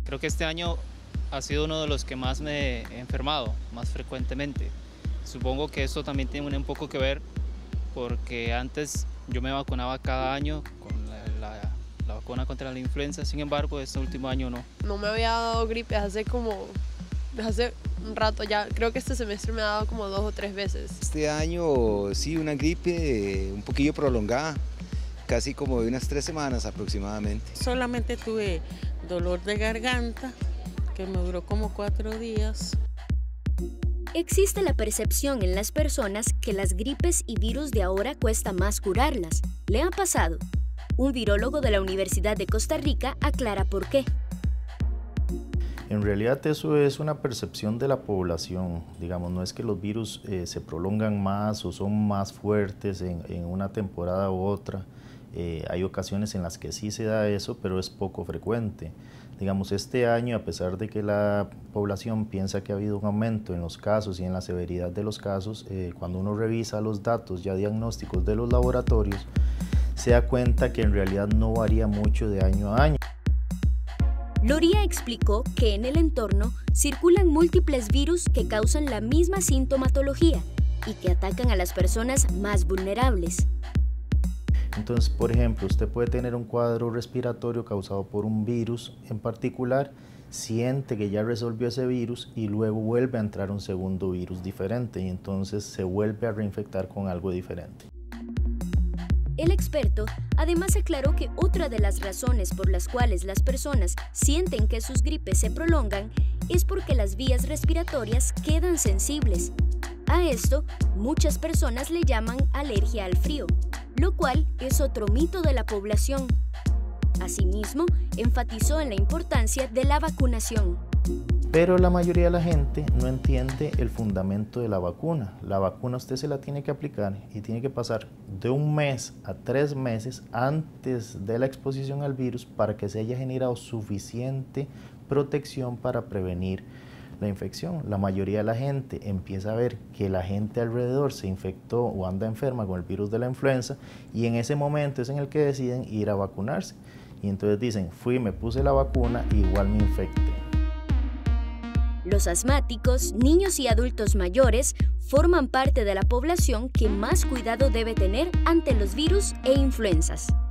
Creo que este año ha sido uno de los que más me he enfermado, más frecuentemente. Supongo que esto también tiene un poco que ver porque antes yo me vacunaba cada año con la vacuna contra la influenza, sin embargo, este último año no. No me había dado gripe desde hace un rato ya. Creo que este semestre me ha dado como 2 o 3 veces. Este año sí, una gripe un poquillo prolongada, casi como de unas 3 semanas aproximadamente. Solamente tuve dolor de garganta, que me duró como 4 días. Existe la percepción en las personas que las gripes y virus de ahora cuesta más curarlas. ¿Le ha pasado? Un virólogo de la Universidad de Costa Rica aclara por qué. En realidad eso es una percepción de la población, digamos, no es que los virus se prolongan más o son más fuertes en una temporada u otra. Hay ocasiones en las que sí se da eso, pero es poco frecuente. Digamos, este año, a pesar de que la población piensa que ha habido un aumento en los casos y en la severidad de los casos, cuando uno revisa los datos ya diagnósticos de los laboratorios, se da cuenta que en realidad no varía mucho de año a año. Loría explicó que en el entorno circulan múltiples virus que causan la misma sintomatología y que atacan a las personas más vulnerables. Entonces, por ejemplo, usted puede tener un cuadro respiratorio causado por un virus en particular, siente que ya resolvió ese virus y luego vuelve a entrar un segundo virus diferente y entonces se vuelve a reinfectar con algo diferente. El experto además aclaró que otra de las razones por las cuales las personas sienten que sus gripes se prolongan es porque las vías respiratorias quedan sensibles. A esto, muchas personas le llaman alergia al frío, lo cual es otro mito de la población. Asimismo, enfatizó en la importancia de la vacunación. Pero la mayoría de la gente no entiende el fundamento de la vacuna. La vacuna usted se la tiene que aplicar y tiene que pasar de 1 mes a 3 meses antes de la exposición al virus para que se haya generado suficiente protección para prevenir la infección. La mayoría de la gente empieza a ver que la gente alrededor se infectó o anda enferma con el virus de la influenza y en ese momento es en el que deciden ir a vacunarse. Y entonces dicen, fui, me puse la vacuna, igual me infecté. Los asmáticos, niños y adultos mayores forman parte de la población que más cuidado debe tener ante los virus e influencias.